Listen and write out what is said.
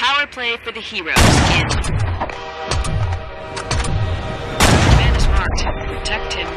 Power play for the heroes, kid. Man is marked. Protect him.